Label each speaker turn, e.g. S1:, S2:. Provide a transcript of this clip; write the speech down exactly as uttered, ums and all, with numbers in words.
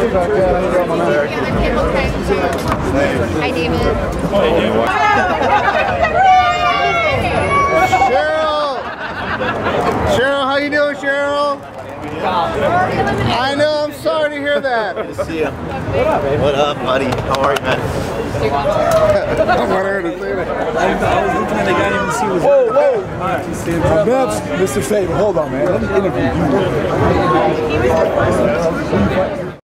S1: Hi, David.
S2: Cheryl! Cheryl, how you doing, Cheryl? I know, I'm sorry to hear that.
S3: Good to see you. What up, baby? What up, buddy? How are you, man?
S2: I want her to say that.
S4: I was looking at the guy, didn't even see who was
S5: Whoa, whoa! That's Mister Favor. Hold on, man. Let me interview you.